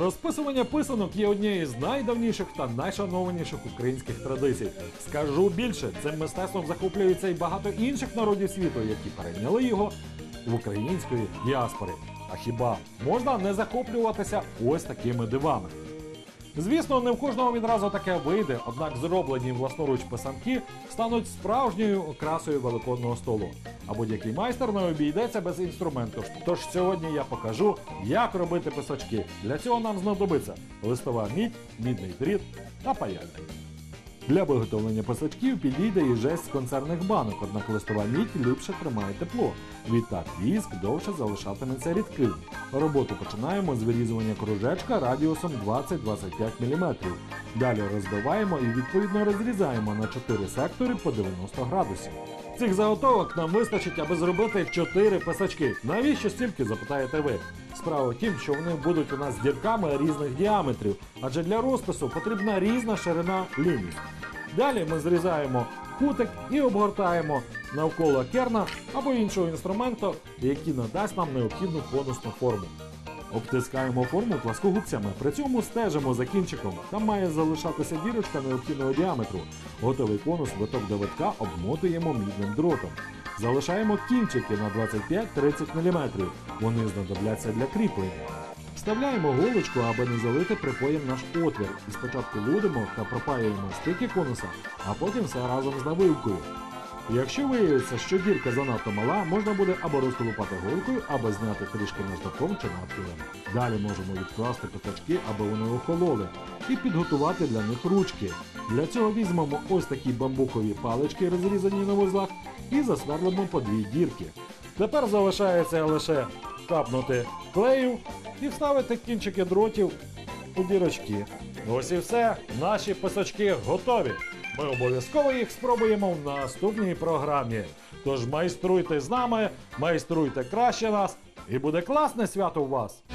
Розписування писанок є однією з найдавніших та найшанованіших українських традицій. Скажу більше, цим мистецтвом захоплюються і багато інших народів світу, які перейняли його в української діаспори. А хіба можна не захоплюватися ось такими дивами? Звісно, не в кожного відразу таке вийде, однак зроблені власноруч писанки стануть справжньою окрасою великодного столу. А будь-який майстер не обійдеться без інструменту. Тож сьогодні я покажу, як робити писачки. Для цього нам знадобиться листова мідь, мідний дріт та паяльник. Для виготовлення писачків підійде і жесть з консервних банок, однак листова мідь ліпше тримає тепло. Відтак віск довше залишатиметься рідким. Роботу починаємо з вирізування кружечка радіусом 20-25 мм. Далі розбиваємо і відповідно розрізаємо на 4 сектори по 90 градусів. Цих заготовок нам вистачить, аби зробити 4 писачки. Навіщо стільки, запитаєте ви? Справа в тім, що вони будуть у нас з дірками різних діаметрів, адже для розпису потрібна різна ширина ліній. Далі ми зрізаємо кутик і обгортаємо навколо керна або іншого інструменту, який надасть нам необхідну конусну форму. Обтискаємо форму пласкогубцями, при цьому стежимо за кінчиком. Там має залишатися дірочка необхідного діаметру. Готовий конус виток до витка обмотуємо мідним дротом. Залишаємо кінчики на 25-30 мм. Вони знадобляться для кріплення. Вставляємо голочку, аби не залити припоєм наш отвір. І спочатку лудимо та пропаюємо стики конуса, а потім все разом з набивкою. Якщо виявиться, що дірка занадто мала, можна буде або розколупати голкою, або зняти трішки наждаком чи надпилем. Далі можемо відкласти писачки, аби вони охололи, і підготувати для них ручки. Для цього візьмемо ось такі бамбукові палички, розрізані на вузлах, і засверлимо по 2 дірки. Тепер залишається лише капнути клею і вставити кінчики дротів у дірочки. Ось і все, наші писачки готові. Ми обов'язково їх спробуємо в наступній програмі. Тож майструйте з нами, майструйте краще нас, і буде класне свято у вас!